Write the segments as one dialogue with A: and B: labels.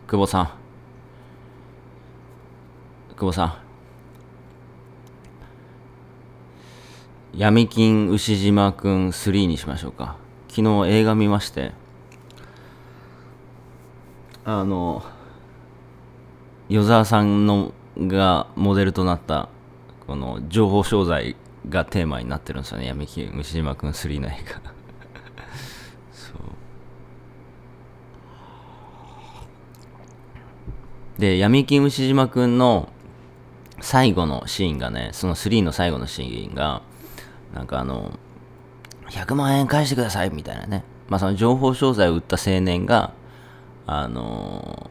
A: 久保さん、久保さん、闇金牛島くん3にしましょうか。昨日映画見まして、あの、与沢さんのがモデルとなった、この情報商材がテーマになってるんですよね。闇金牛島くん3の映画。そうで、闇金牛島くんの最後のシーンがね、その3の最後のシーンが、なんか100万円返してくださいみたいなね。まあその情報商材を売った青年が、あの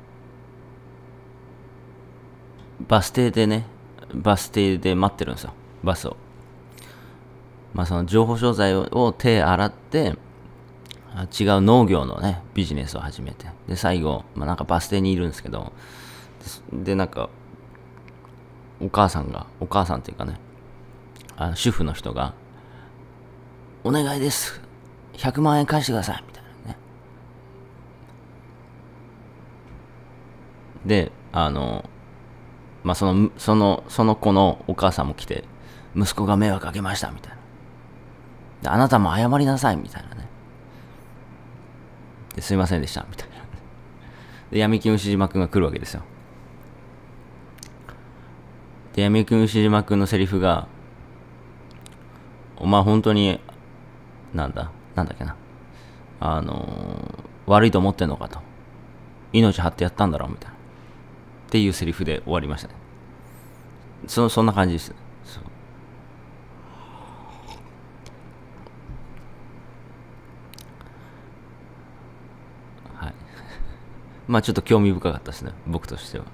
A: バス停でね、バス停で待ってるんですよ。バスを。まあその情報商材を手洗って、違う農業のね、ビジネスを始めて。で、最後、まあなんかバス停にいるんですけど、で、なんか、お母さんっていうかね、主婦の人が、お願いです。100万円返してください。みたいなね。で、まあ、その子のお母さんも来て、息子が迷惑かけました。みたいな。で、あなたも謝りなさい。みたいなね。ですいませんでした。みたいな。で、闇金牛島くんが来るわけですよ。で、闇金牛島くんのセリフが、お前本当に、なんだっけな。悪いと思ってんのかと。命張ってやったんだろうみたいな。っていうセリフで終わりましたね。そんな感じです。はい。まあちょっと興味深かったですね。僕としては。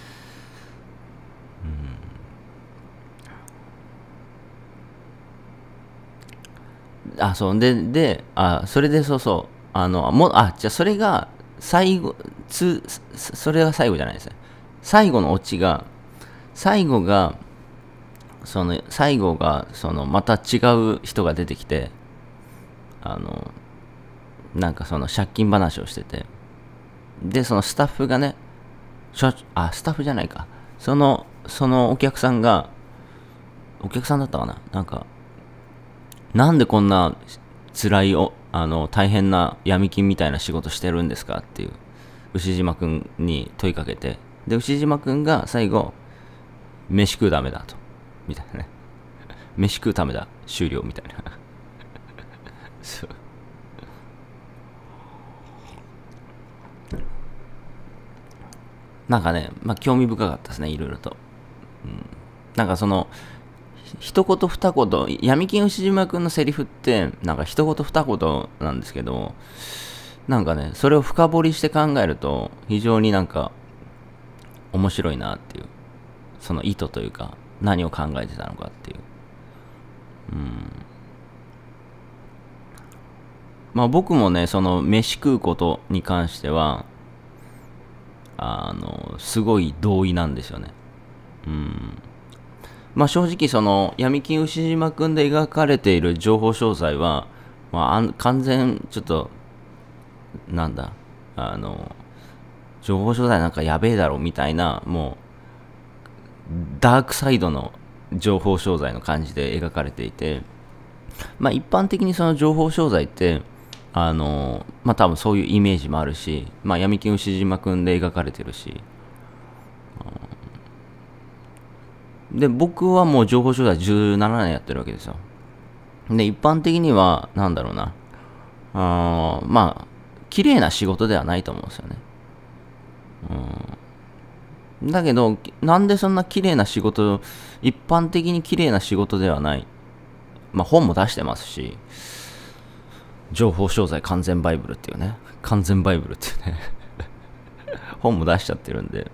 A: それでそうそう。じゃあそれが最後、それが最後じゃないですね。最後のオチが、最後が、また違う人が出てきて、あの、なんかその借金話をしてて、で、そのスタッフがね、スタッフじゃないか。そのお客さんだったかななんか、なんでこんな辛い大変な闇金みたいな仕事してるんですかっていう、牛島くんに問いかけて、で、牛島くんが最後、飯食うためだと。みたいなね。飯食うためだ。終了みたいな。そう。なんかね、まあ、興味深かったですね、いろいろと。なんか一言二言、闇金牛島くんのセリフって、なんか一言二言なんですけど、なんかね、それを深掘りして考えると、非常になんか、面白いなっていう、その意図というか、何を考えてたのかっていう。まあ僕もね、その飯食うことに関しては、すごい同意なんですよね。まあ正直その闇金牛島くんで描かれている情報商材は、まあ完全ちょっと、なんだ、あの、情報商材なんかやべえだろみたいな、もう、ダークサイドの情報商材の感じで描かれていて、まあ一般的にその情報商材って、まあ多分そういうイメージもあるし、まあ闇金牛島くんで描かれてるし、で、僕はもう情報商材17年やってるわけですよ。で、一般的には、なんだろうな、まあ、綺麗な仕事ではないと思うんですよね。だけど、なんでそんな綺麗な仕事、一般的に綺麗な仕事ではない。まあ本も出してますし、情報商材完全バイブルっていうね、完全バイブルっていうね、本も出しちゃってるんで、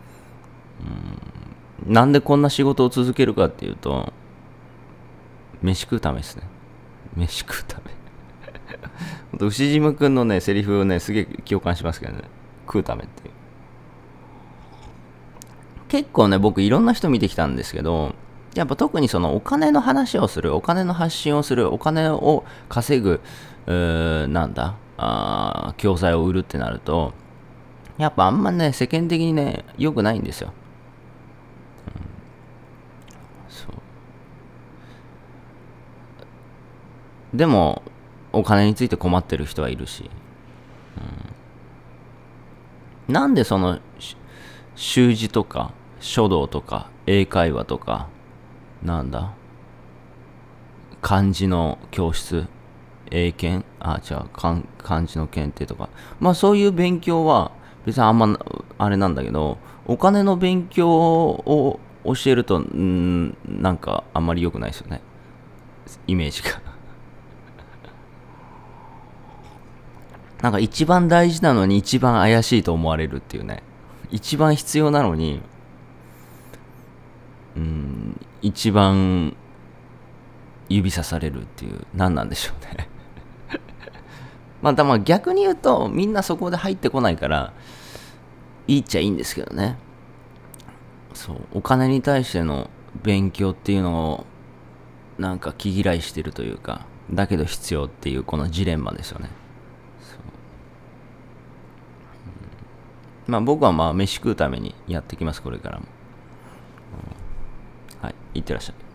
A: なんでこんな仕事を続けるかっていうと、飯食うためですね。飯食うため。ほんと牛島くんのね、セリフをね、すげえ共感しますけどね。食うためっていう。結構ね、僕いろんな人見てきたんですけど、やっぱ特にそのお金の話をする、お金の発信をする、お金を稼ぐ、なんだ、教材を売るってなると、 やっぱあんまね、世間的にね、良くないんですよ。そう。でも、お金について困ってる人はいるし、なんでその、習字とか、書道とか、英会話とか、なんだ、漢字の教室、英検、違う、漢字の検定とか、まあそういう勉強は別にあんまあれなんだけど、お金の勉強を教えると、なんかあんまり良くないですよね、イメージが。なんか一番大事なのに一番怪しいと思われるっていうね。一番必要なのに、一番指さされるっていう、何なんでしょうね。まあ逆に言うと、みんなそこで入ってこないから、いいっちゃいいんですけどね。そう、お金に対しての勉強っていうのを、なんか気嫌いしてるというか、だけど必要っていうこのジレンマですよね。まあ僕はまあ飯食うためにやってきます、これからも。はい、いってらっしゃい。